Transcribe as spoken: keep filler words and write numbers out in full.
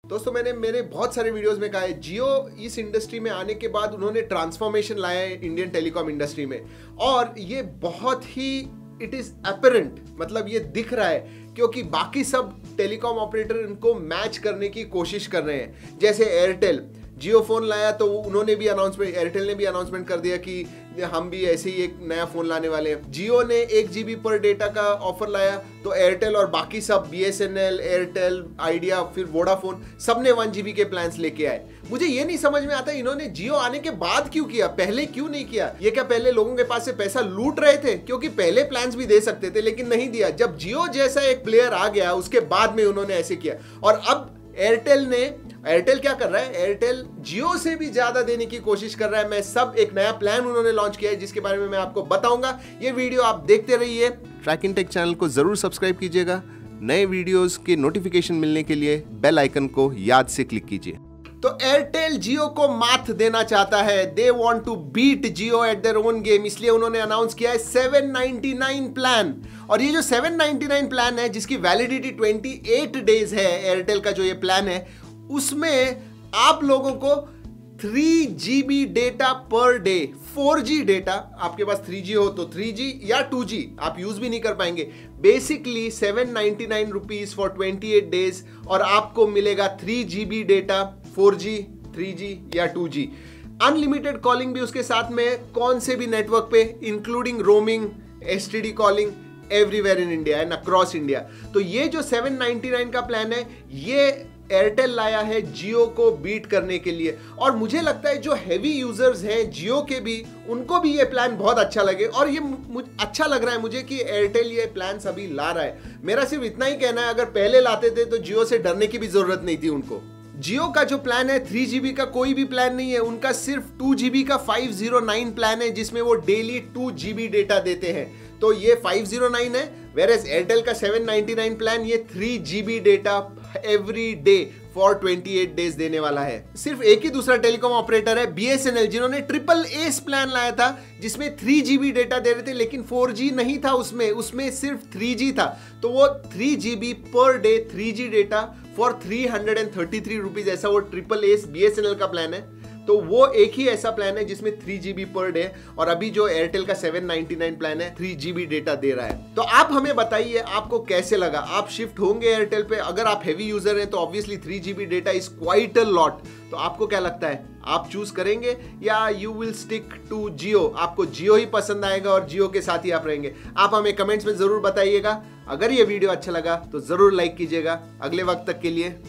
दोस्तों मैंने मेरे बहुत सारे वीडियोस में कहा है, जियो इस इंडस्ट्री में आने के बाद उन्होंने ट्रांसफॉर्मेशन लाया है इंडियन टेलीकॉम इंडस्ट्री में, और ये बहुत ही इट इज अपरेंट, मतलब ये दिख रहा है, क्योंकि बाकी सब टेलीकॉम ऑपरेटर इनको मैच करने की कोशिश कर रहे हैं। जैसे एयरटेल जियो फोन लाया तो उन्होंने भी अनाउंसमेंट, एयरटेल ने भी अनाउंसमेंट कर दिया कि हम भी ऐसे ही एक नया फोन लाने वाले हैं। जियो ने एक जीबी पर डेटा का ऑफर लाया तो एयरटेल और बाकी सब बीएसएनएल, एयरटेल, आइडिया, फिर वोडाफोन, सबने वन जीबी के प्लान्स लेके आए। मुझे ये नहीं समझ में आता इन्होंने जियो आने के बाद क्यों किया, पहले क्यों नहीं किया? ये क्या पहले लोगों के पास से पैसा लूट रहे थे? क्योंकि पहले प्लान्स भी दे सकते थे लेकिन नहीं दिया। जब जियो जैसा एक प्लेयर आ गया उसके बाद में उन्होंने ऐसे किया। और अब एयरटेल ने एयरटेल क्या कर रहा है, एयरटेल जियो से भी ज्यादा देने की कोशिश कर रहा है। मैं सब एक नया प्लान उन्होंने लॉन्च किया है जिसके बारे में मैं आपको बताऊंगा। ये वीडियो आप देखते रहिए। ट्रैक इन टेक चैनल को जरूर सब्सक्राइब कीजिएगा। नए वीडियोस के नोटिफिकेशन मिलने के लिए बेल आइकन को याद से क्लिक कीजिए। तो एयरटेल जियो को मात देना चाहता है। They want to beat Jio at their own game, इसलिए उन्होंने अनाउंस किया है सेवन नाइंटी नाइन प्लान। और ये जो सेवन नाइंटी नाइन प्लान है जिसकी वैलिडिटी अट्ठाईस डेज है, एयरटेल का जो ये प्लान है उसमें आप लोगों को three GB data per day, four G data, आपके पास थ्री जी हो तो थ्री जी या टू जी आप यूज भी नहीं कर पाएंगे। Basically seven ninety nine rupees for twenty eight days, और आपको मिलेगा three GB data, four G, three G या टू जी। अनलिमिटेड कॉलिंग भी उसके साथ में, कौन से भी नेटवर्क पे, including roaming, STD calling, everywhere in India and across India. तो ये जो सेवन नाइंटी नाइन का प्लान है ये एयरटेल लाया है जियो को बीट करने के लिए। और मुझे लगता है जो हैवी यूजर्स हैं जियो के भी, उनको भी ये प्लान बहुत अच्छा लगे। और ये अच्छा लग रहा है मुझे कि एयरटेल ये प्लान अभी ला रहा है। मेरा सिर्फ इतना ही कहना है, अगर पहले लाते थे तो जियो से डरने की भी जरूरत नहीं थी उनको। जियो का जो प्लान है थ्री जीबी का कोई भी प्लान नहीं है, उनका सिर्फ टू जीबी का फाइव जीरो नाइन प्लान है जिसमें वो डेली टू जीबी डेटा देते हैं। तो ये फाइव जीरो नाइन है, वेरएस एयरटेल का सेवन नाइंटी नाइन प्लान ये three GB data every day for twenty eight days देने वाला है। सिर्फ एक ही दूसरा टेलीकॉम ऑपरेटर है बीएसएनएल, जिन्होंने ट्रिपल एस प्लान लाया था जिसमें थ्री जीबी डेटा दे रहे थे लेकिन फोर जी नहीं था उसमें, उसमें सिर्फ थ्री जी था। तो वो three GB per day three G data for three hundred and thirty three rupees, ऐसा वो ट्रिपल एस बीएसएनएल का प्लान है। तो वो एक ही ऐसा प्लान है जिसमें थ्री जीबी पर डे, और अभी जो एयरटेल का सेवन नाइंटी नाइन प्लान है थ्री जीबी डेटा दे रहा है। तो आप हमें बताइए आपको कैसे लगा, आप शिफ्ट होंगे एयरटेल पे? अगर आप हेवी यूजर हैं तो obviously three GB data is quite a lot. तो आपको क्या लगता है, आप चूज करेंगे या you will stick to Jio? आपको जियो ही पसंद आएगा और जियो के साथ ही आप रहेंगे? आप हमें कमेंट्स में जरूर बताइएगा। अगर ये वीडियो अच्छा लगा तो जरूर लाइक कीजिएगा। अगले वक्त तक के लिए